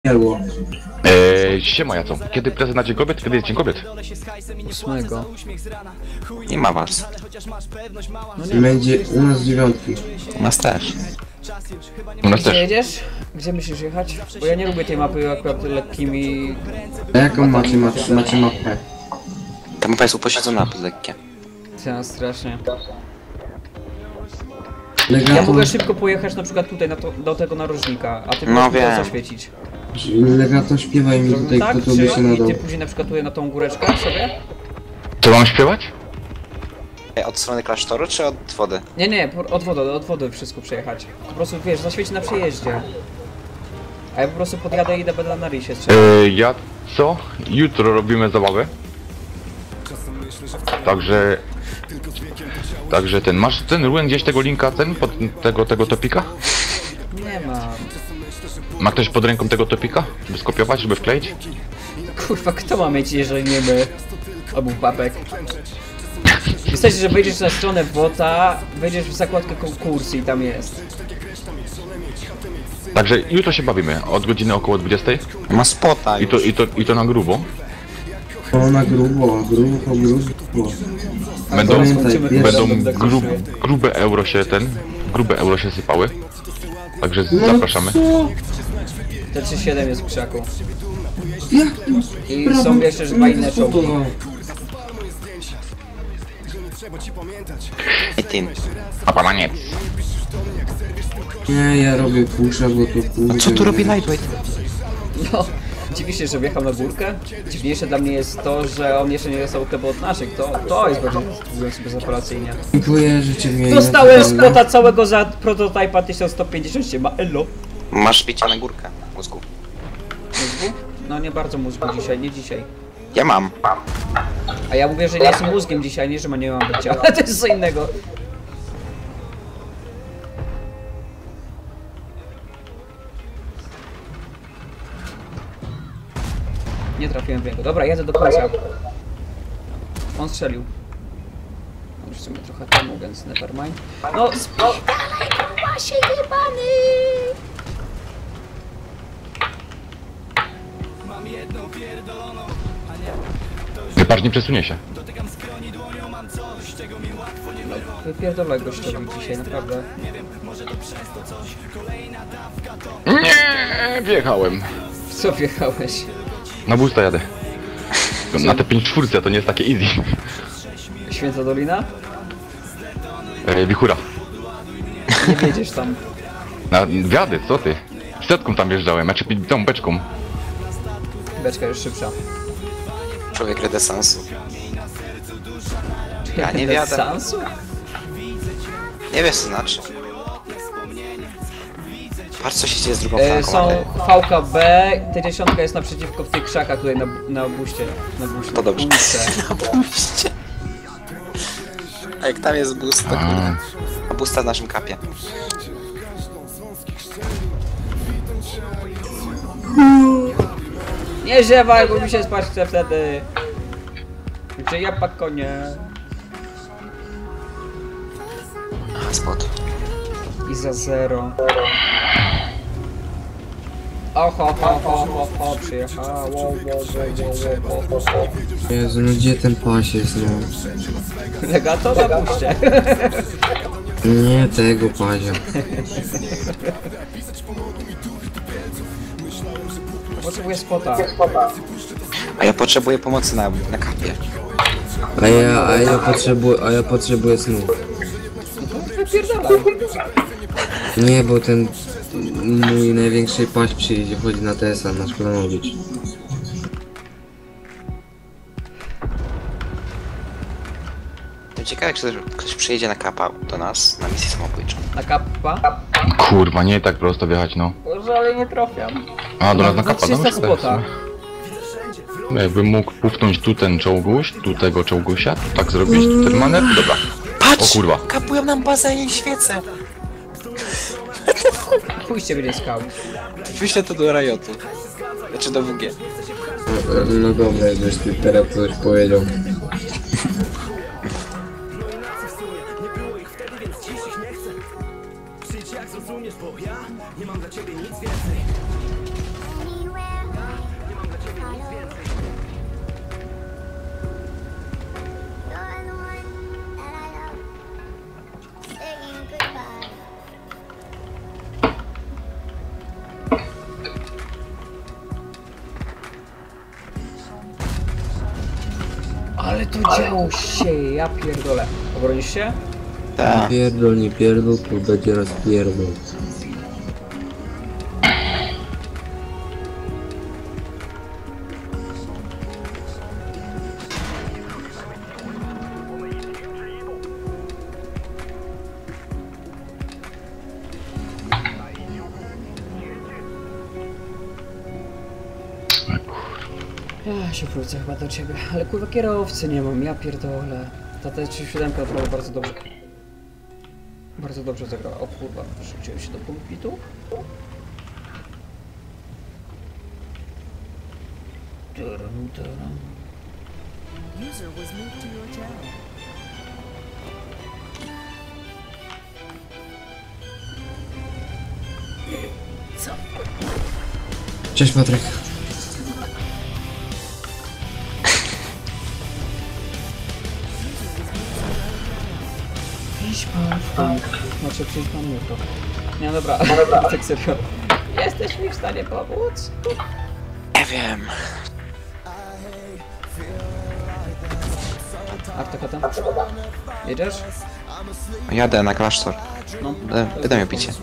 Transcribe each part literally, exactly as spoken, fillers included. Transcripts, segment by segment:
Jadło. Eee, siema Jaco. Kiedy prezent na Dzień Kobiet? Kiedy jest Dzień Kobiet? Ósmego. Nie ma was. No nie. Będzie u nas dziewiątki. U nas też. U nas Gdzie też. jedziesz? Gdzie myślisz jechać? Bo ja nie lubię tej mapy akurat lekkimi... A jaką macie, macie, macie mapę? Ta mapa jest upośledzona pod lekkie. Ja strasznie. Legato, Ja mogę szybko pojechać na przykład tutaj na to, do tego narożnika, a ty No możesz mi to wiem. zaświecić. Legato śpiewaj mi tutaj, Tak? kto tu by Czy się i nadał. ty później na przykład tutaj na tą góreczkę sobie? Co mam śpiewać? E, Od strony klasztoru czy od wody? Nie, nie, po- od wody, od wody wszystko przejechać. Po prostu wiesz, zaświeci na przejeździe. A ja po prostu podjadę i idę będę na rysie strzelać. Eee, ja co? Jutro robimy zabawę. Także... Także ten, masz ten Ruen gdzieś tego linka, ten, pod tego, tego topika? Nie ma. Ma ktoś pod ręką tego topika? Żeby skopiować, żeby wkleić? Kurwa, kto ma mieć, jeżeli nie my? Obu babek. Wystarczy, że wejdziesz na stronę bota, wejdziesz w zakładkę konkursy i tam jest. Także jutro się bawimy, od godziny około dwudziestej. Ma spota I to, już. i to, i to na grubo. O, na grubo, grubo, grubo. Będą, Pamiętaj, Skończymy wiesz, chyba będą tak grub, kosztuje. grube euro się ten, grube euro się sypały. Także No zapraszamy. co? T trzydzieści siedem jest w krzaku. Jak to? I są jeszcze dwa inne czołgi. Eighteen. A pana nie. Nie, ja robię pusza, bo to kurde... Co tu robi Lightweight? No, dziwi się, że wjechał na górkę. Dziwniejsze dla mnie jest to, że on jeszcze nie dostał chyba od naszych. To, to jest bardziej mówiąc bezoperacyjnie. Dziękuję, że cię mnie... Dostałem spota całego za prototypa tysiąc sto pięćdziesiąt osiem, ma elo. Masz bicie na górkę mózgu. Mózgu? No nie bardzo mózgu dzisiaj, nie dzisiaj. Ja mam. A ja mówię, że nie jestem mózgiem dzisiaj, nie, że ma nie mam być ciała. To jest co innego. Nie trafiłem w niego. Dobra, jadę do końca. On strzelił. Już w sumie trochę temu, więc nevermind. No, spierdalaj, się jebany! Wypatrz, nie przesunie się. Wypierdolę gościowi dzisiaj, naprawdę. Nie, wjechałem. W co wjechałeś? Na busta jadę. Na te pięć czwórce to nie jest takie easy. Święta Dolina? E, wichura. Nie wiedziesz tam. Na wiady, co ty? Setką tam wjeżdżałem, znaczy tą beczką. Beczka jest szybsza. Człowiek renesansu. Ja nie wiadę. Sansu? Nie wiesz co znaczy. Patrz co się dzieje z drugą E, flanką. są ale- V K B, T dziesięć jest naprzeciwko w tych krzakach tutaj na, na buście. Na buście. To dobrze. Buście. A jak tam jest boost, to kurde. A boosta w naszym kapie. Nie ziewaj, bo mi się spać chce wtedy. Czy ja pak konie. A, spot. I za zero. Oho, ho, ho, ho, ho, przyjechało. Wo, wo, wo, wo, wo, wo. Jezu, no gdzie ten pas jest, no? Legato na buście. Nie tego pazia. Potrzebuję spota. A ja potrzebuję pomocy na, na kapie. A ja, a ja potrzebuję, a ja potrzebuję snu. Wypierdalaj. Nie, bo ten mój największy paść przyjdzie, chodzi na T S a, na Szkolanowicz. Ciekawe jak ktoś, ktoś przyjedzie na kapa do nas na misję samobójczą. Na kappa? Kurwa, nie tak prosto wjechać, no. Boże, ale nie trafiam. A, do nas na Za kapa, no trzysta spota. Jakbym mógł pufnąć tu ten czołguś, tu tego czołgusia, tu tak zrobić, tu ten manewr, dobra. Patrz! O kurwa. Kapują nam bazę i świecę! Pójście będzie skał. Wyślę to do Riotu. Znaczy do W G. No, no dobra, żeś ty teraz coś powiedział. Przyjdź jak zrozumiesz, bo ja nie mam dla ciebie nic więcej. Ale to działo się, ja pierdolę. Obronisz się? Tak. Pierdol, nie pierdol, to będzie rozpierdol. Ja się wrócę chyba do ciebie, ale kurwa kierowcy nie mam, ja pierdolę. Ta T trzydzieści siedem naprawdę bardzo dobrze. Bardzo dobrze zagrała. O kurwa, rzuciłem się do pulpitu. Turum, turum. User was moved to your channel. Cześć Patryk. Idź pan w chuj. Znaczy przyjdź pan mnie to. Nie dobra, tak serio. Jesteś mi w stanie pomóc? Nie wiem. Artokota? Jedziesz? Jadę na klasztor. No. Będę miał picie.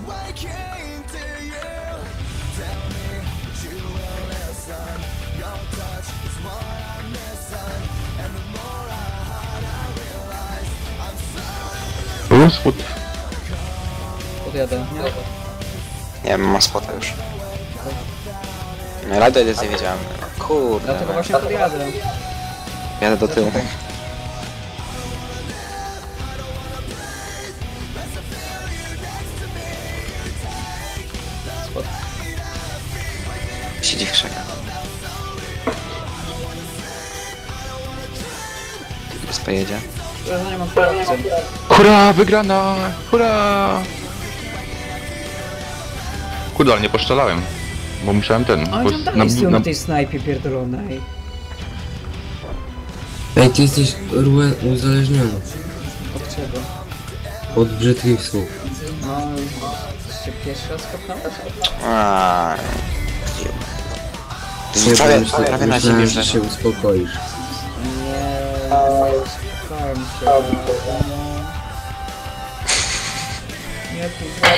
Był spód. Podjadę, nie? Nie wiem, mam spota już. Radę nie wiedziałem. Kurde. Dlatego właśnie podjadę. Jadę do tyłu. Spod. Siedzi w krzakach. Bez pojedzie. Ja nie mam pracy. Hurra, wygrana! Hurra! Kurde, ale nie poszczelałem. Bo musiałem ten... A bo oni tam na- dalej stoją na- na tej snajpie pierdolonej. Ej, ty jesteś Ruen uzależniony Od czego? od brzydkich słów. No, się pierwszy raz kopnąłeś? Aaaa. Nie, Prawie, myślę- prawie na myślałem, ciebie, że że... się uspokoisz. Nie, spotkałem się. Nie, kurwa.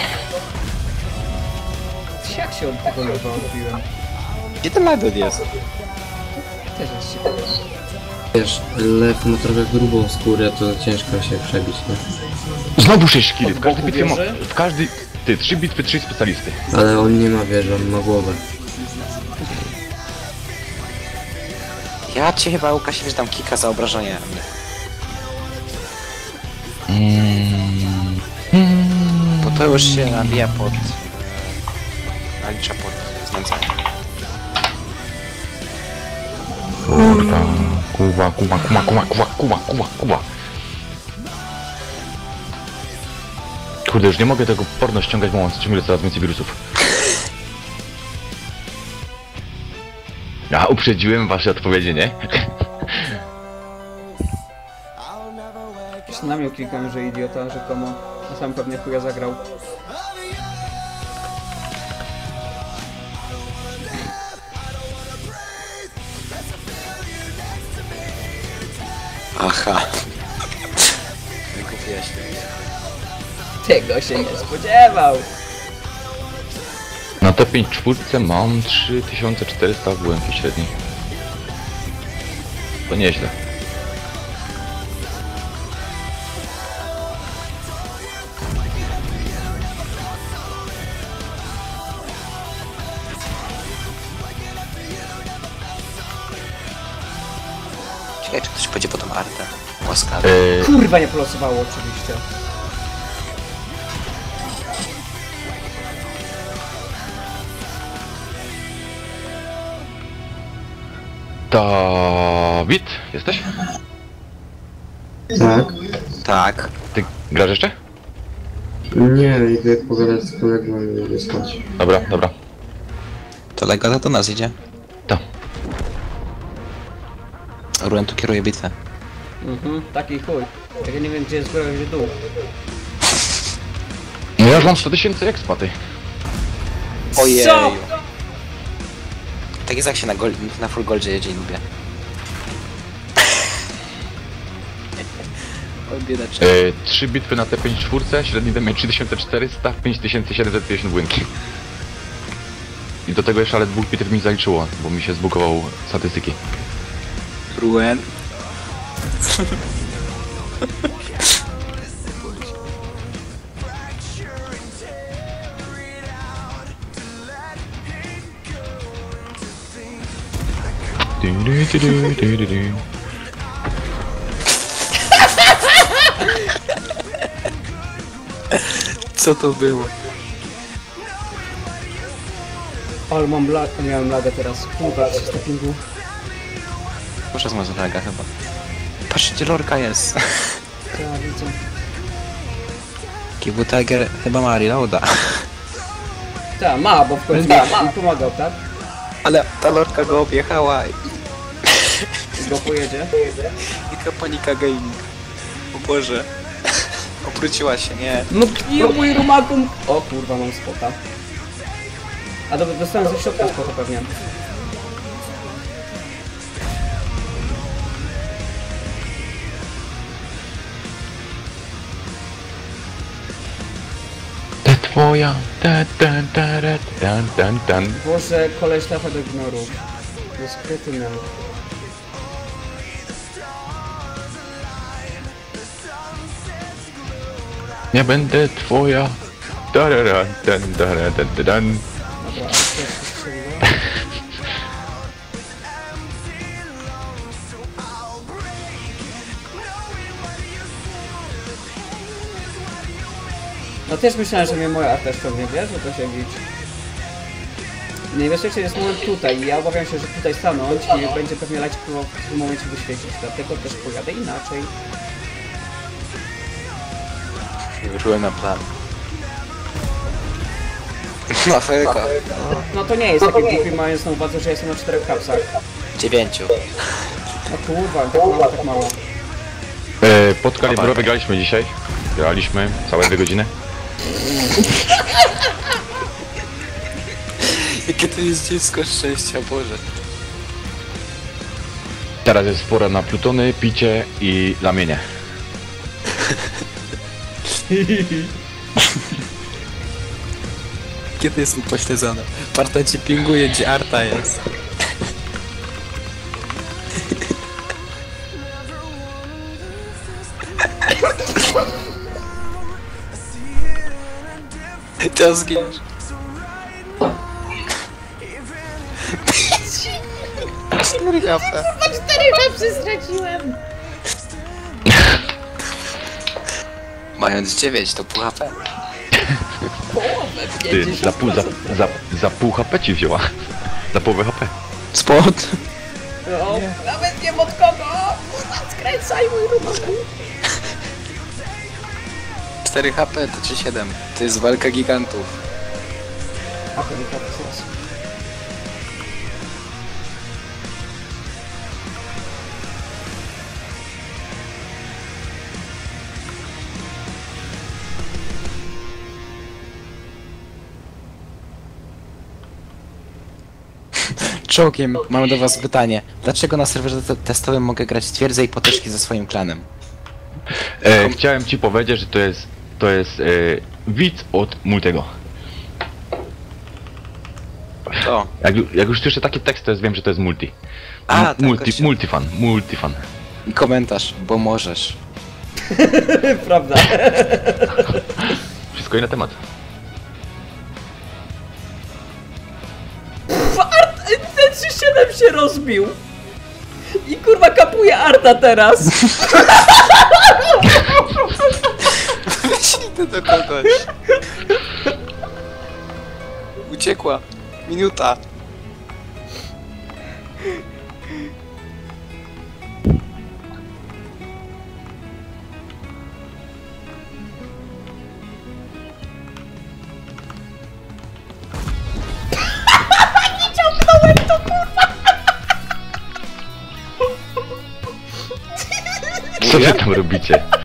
Jak się od tego lewa odbiłem? Gdzie ten Ladot jest? Też jest ciekawe. Wiesz, lew ma trochę grubą skórę, to ciężko się przebić, nie? Znowu sześć killi, w Od każdej boku bitwie ma... wieży? W każdej... Ty, trzy bitwy, trzy specjalisty. Ale on nie ma wieży, on ma głowę. Ja cię chyba, Łukasz, że dam kika za obrażenie. Bo to już się nabija pod... Nalicza pod znęcanie. Kurwa. Kuwa, kuwa, kuwa, kuwa, kuwa, kuwa, kuwa, kuwa. Kurde, już nie mogę tego porno ściągać, bo mam ciągle coraz więcej wirusów. Ja uprzedziłem wasze odpowiedzi, nie? Już na mnie klikałem, że idiota rzekomo. A sam pewnie chuja zagrał. Aha. Wykupiłeś się. Tego się nie spodziewał. Na T pięć czwórce mam trzy tysiące czterysta w łęki średniej. To nieźle. Ciekawe, czy ktoś pójdzie po tą artę. Łaskawie. Eee, Kurwa nie polosowało oczywiście. Dawid, jesteś? Tak? Tak. Ty grasz jeszcze? Nie, idę pogadać z kolegą i idę spać. Dobra, dobra. To Legata do nas idzie. To. Ruen tu kieruje bitwę. Mhm, taki chuj. Jak ja nie wiem gdzie jest góra, gdzie dół. No ja już mam sto tysięcy expa, ty. Ojej. Co? Tak jest jak się na, gol na full goldzie jedzie i lubię. Oj, biedaczek. E, trzy bitwy na T pięć cztery, średni damage trzy tysiące czterysta, pięć tysięcy siedemset pięćdziesiąt błynki. I do tego jeszcze ale dwóch bitew mi zaliczyło, bo mi się zbugował statystyki. Ruen. Du, du, du, du, du, du. Co to było? Ale mam lag, miałem lagę teraz. Kurwa, trzysta pingu. Proszę z Mazolaga chyba. Patrzcie, lorka jest. Ja widzę. Kibu Tiger chyba ma reloada. Tak, ma, bo w końcu mi pomagał, tak? Ale ta lorka go objechała i, I go pojedzie. i to panika gaming. O Boże. Obróciła się, nie. No piju mój rumakum! O kurwa, mam spota. A dobra, dostałem ze środka spota pewnie. Ta twoja, ta ta ta ta ta ta ta. Boże, koleś trafia do ignorów. To jest kretynem. Nie będę twoja. Tarara, tan, tara, tan, tan, tan. Dobra, ale to jest strzeliło. No też myślałem, że mnie moja arta ściągnie, wiesz, że to się widzi. Najbezpieczniejszy jest moment tutaj i ja obawiam się, że tutaj stanąć i będzie pewnie lać w tym momencie wyświecić, dlatego też pojadę inaczej. Wyrzyłem na plan. Na fejka. No to nie jest takie głupie, mając na uwadze, że jestem na czterech kapsach. Dziewięciu. No kurwa, tak mało, tak mało. E, pod kalibrowy graliśmy dzisiaj. Graliśmy całe dwie godziny. Jakie to jest dziecko szczęścia, Boże. Teraz jest pora na plutony, picie i lamienie. Kiedy jest upośledzone? Parta ci pinguje, gdzie arta jest. Teraz zginiesz. Cztery HP. Cztery kapsy straciłem! Mając dziewięć to pół HP. Ty, za pół, za, za, za pół H P ci wzięła. Za połowę H P. Spot. No, nawet nie od kogo! Skręcaj mój rumaku! cztery HP to czy siedem. To jest walka gigantów. A to nie kapsy raz. Czołgiem, mam do was pytanie. Dlaczego na serwerze te testowym mogę grać twierdzę i poteczki ze swoim klanem? E, chciałem ci powiedzieć, że to jest, to jest e, widz od Multiego. To. Jak, ju- jak już słyszę taki tekst, to jest, wiem, że to jest multi. A, M- tak, multi, gościu. multifan, multifan. I komentarz, bo możesz. Prawda. Wszystko i na temat. T trzydzieści siedem się rozbił! I kurwa kapuje Arta teraz! Idę do kogoś. Uciekła. Minuta. Co wy tam robicie?